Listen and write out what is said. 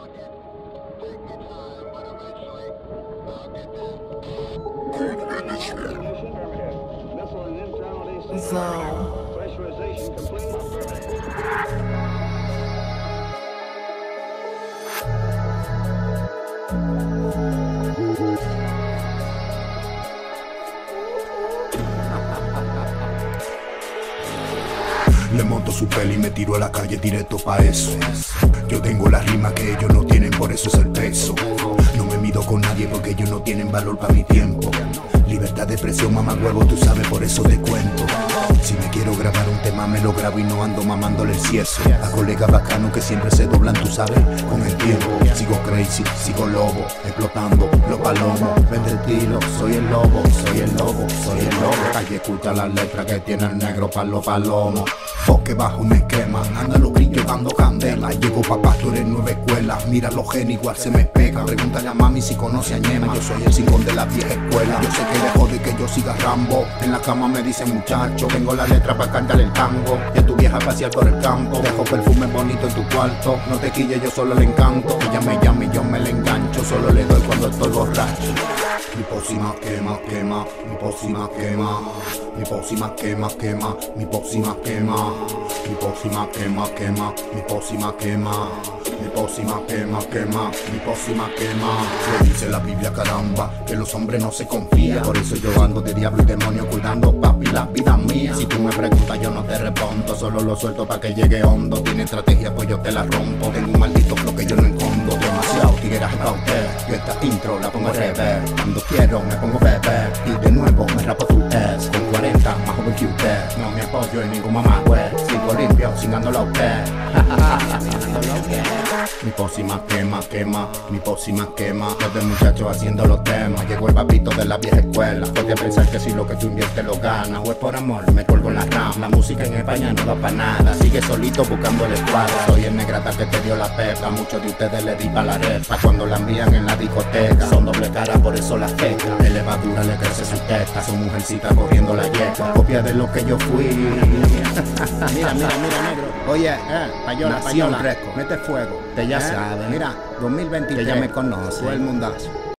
Le monto su peli y me tiro a la calle directo pa' eso. Yo tengo la rima que ellos no tienen, por eso es el peso. No me mido con nadie porque ellos no tienen valor pa' mi tiempo. Libertad de expresión, mamá huevo, tú sabes, por eso te cuento. Si me quiero grabar un tema me lo grabo y no ando mamándole el cieso. A colegas bacanos que siempre se doblan, tú sabes, con el tiempo. Sigo crazy, sigo lobo, explotando los palomos. Vende el tiro, soy el lobo, soy el lobo, soy el lobo. Hay que escuchar las letras que tiene el negro pa' los palomos. Porque bajo me quema, anda los brillos dando candela. Llego pa' pastor en nueva escuela, mira los genes igual se me pega. Pregúntale a mami si conoce a Ñema, yo soy el cincón de la vieja escuela. Yo sé que le jode que yo siga Rambo, en la cama me dicen muchacho. Tengo la letra para cantar el tango, y a tu vieja pasear por el campo. Dejo perfume bonito en tu cuarto, no te quilles, yo solo le encanto. Ella me llama y yo me le engancho, solo le doy cuando estoy borracho. Mi pócima quema, quema, mi pócima quema. Mi pócima quema, quema, mi pócima quema. Mi pócima quema, quema, mi pócima quema. Mi pócima quema, quema, mi pócima quema. Lo dice la Biblia, caramba, que los hombres no se confían. Por eso yo ando de diablo y demonio cuidando, papi, la vida mía. Si tú me preguntas yo no te respondo, solo lo suelto pa' que llegue hondo. Tiene estrategia pues yo te la rompo, tengo un maldito flow que yo no escondo. Demasiado tigueraje pa' usted, yo esta intro la pongo al revés. Cuando quiero me pongo bebé, y de nuevo me rapo tu ex. Con 40 más joven que usted, no me apoyo en ningún mamá güey. Sigo limpio, cingándola a usted. Mi pócima quema, quema, mi pócima quema. Los de muchachos haciendo los temas. Llegó el papito de la vieja escuela. Podía pensar que si lo que tú inviertes lo ganas, o es por amor, me colgo en la rama. La música en España no da pa' nada, sigue solito buscando el escuadra. Soy el negrata que te dio la pepa, muchos de ustedes le di pa' la repa. Cuando la envían en la discoteca, son doble cara, por eso la feca. De levadura le crece su testa, su mujercita corriendo la yeca. Copia de lo que yo fui. Mira, negro. Oye, payola, payola, mete fuego. Te ya sabes. Mira, 2023. Que ya me conoce. Todo el mundazo.